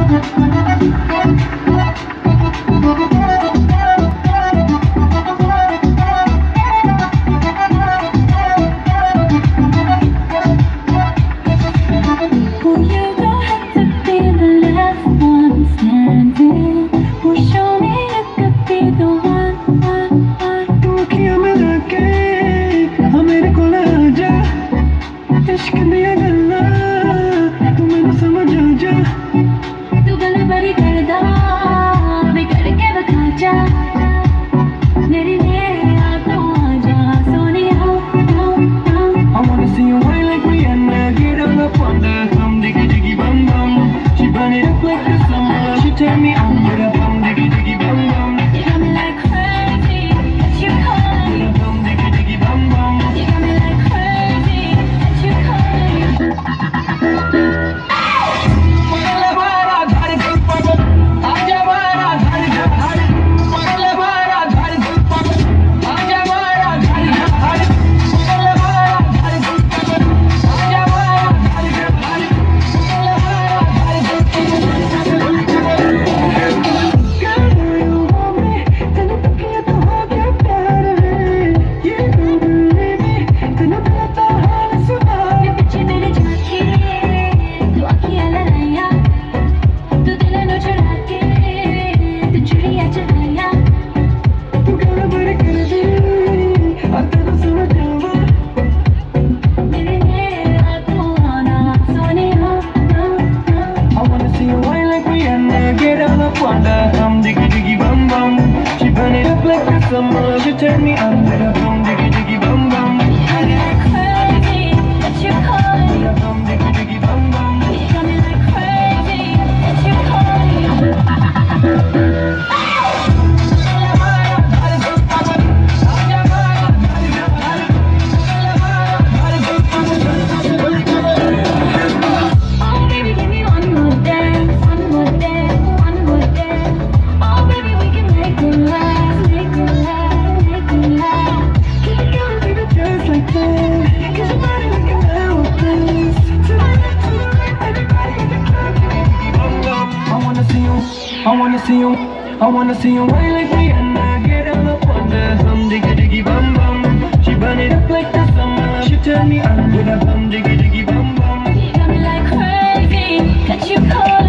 Turn me on with a bum diggy diggy bum bum. You got me like crazy, that you calling me. Bum diggy diggy bum bum. You got me like crazy, that you calling me. She turn me on with a bum diggy diggy bum bum. You got me like crazy, that you calling me. Bum diggy diggy bum bum. You got me like crazy, that you calling me. Oh baby, give me one more dance, one more dance, one more dance. Oh baby, we can make it last, make it last, make it last. Keep it going, baby, just like that. 'Cause your body like an aeroplane. To the left, to the right, everybody in the club. Bum bum. I wanna see you, I wanna see you, I wanna see you wine like Rihanna. Get all up on the bum diggy diggy bum bum. She burn it up like the summer. She turn me on with a bum diggy diggy bum bum. You got me like crazy, that you call